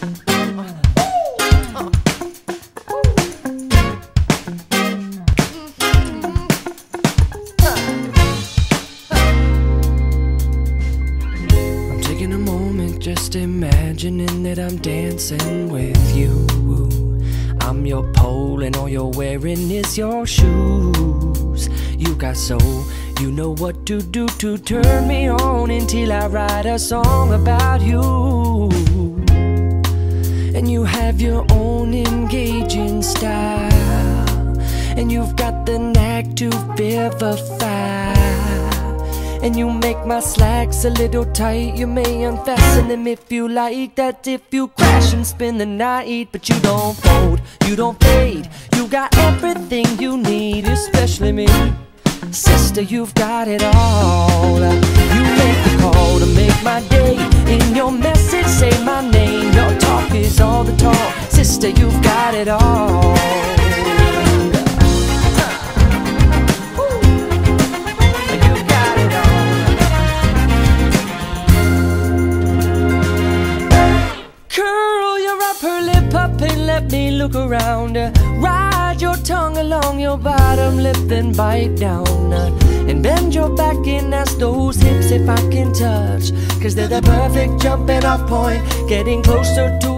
Just imagining that I'm dancing with you. I'm your pole and all you're wearing is your shoes. You got soul, you know what to do to turn me on until I write a song about you. And you have your own engaging style, and you've got the knack to vivify. And you make my slacks a little tight. You may unfasten them if you like that. If you crash and spend the night, but you don't fold, you don't fade. You got everything you need, especially me. Sister, you've got it all. You make the call to make my day. In your message, say my name. Your talk is all the talk. Sister, you've got it all. Let me look around. Ride your tongue along your bottom lip, then bite down. And bend your back and ask those hips if I can touch, 'cause they're the perfect jumping off point, getting closer to